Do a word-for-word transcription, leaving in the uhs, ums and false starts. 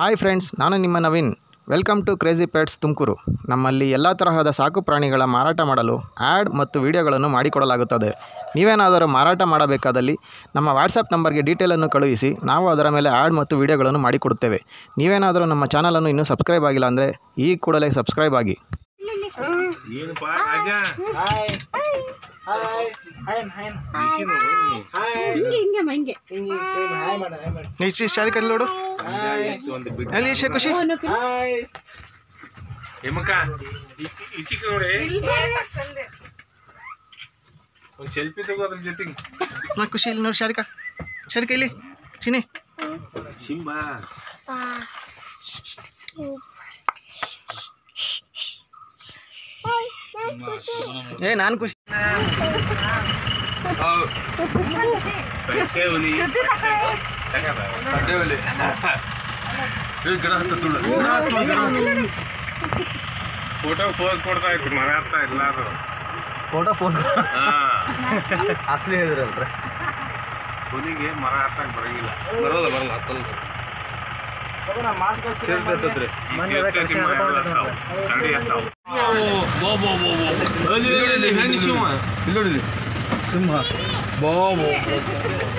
Hi friends, ನಾನು ನಿಮ್ಮ Naveen. Welcome to Crazy Pets Tumakuru. ನಮ್ಮಲ್ಲಿ ಎಲ್ಲ ತರಹದ ಸಾಕು ಪ್ರಾಣಿಗಳ ಮಾರಾಟ ಮಾಡಲು ಆ್ಯಡ್ ಮತ್ತು ವಿಡಿಯೋಗಳನ್ನು ಮಾಡಿಕೊಡಲಾಗುತ್ತದೆ. ನೀವೇನಾದರೂ ಮಾರಾಟ ಮಾಡಬೇಕಾದಲ್ಲಿ ನಮ್ಮ ವಾಟ್ಸಪ್ ನಂಬರ್ಗೆ ಡೀಟೇಲನ್ನು ಕಳುಹಿಸಿ, ನಾವು ಅದರ ಮೇಲೆ ಆ್ಯಡ್ ಮತ್ತು ವಿಡಿಯೋಗಳನ್ನು ಮಾಡಿಕೊಡುತ್ತೇವೆ. ನೀವೇನಾದರೂ ನಮ್ಮ ಚಾನಲನ್ನು ಇನ್ನೂ ಸಬ್ಸ್ಕ್ರೈಬ್ ಆಗಿಲ್ಲ ಅಂದರೆ ಈ ಕೂಡಲೇ ಸಬ್ಸ್ಕ್ರೈಬ್ ಆಗಿ. ನೋಡು ಅಲ್ಲಿ ಖುಷಿ ಸೆಲ್ಫಿ ತಗೋದ್ರ ಜೊತೆಗೆ ಖುಷಿ ಇಲ್ಲಿ ನೋಡಿ. ಶಾರಿಕಾ ಶಾರಿಕಾ ಇಲ್ಲಿ ಚಿನಿ ಶಿಂಬಾ ಏ ನಾನು ಖುಷಿ ಫೋಟೋ ಪೋಸ್ ಕೊಡ್ತಾ ಇತ್ತು, ಮರ ಆಗ್ತಾ ಇಲ್ಲ ಅದು ಫೋಟೋ ಪೋಸ್ ಅಸಲಿ ಹೇಳಿದ್ರಲ್ರಿ ಹುಲಿಗೆ ಮರ ಹತ್ತಾಕ ಬರಂಗಿಲ್ಲ. ಬರೋಲ್ಲ ಬರಲ್ಲ ಹತ್ತಲ್ಲ ಸಿಂಹ ಬಾಬು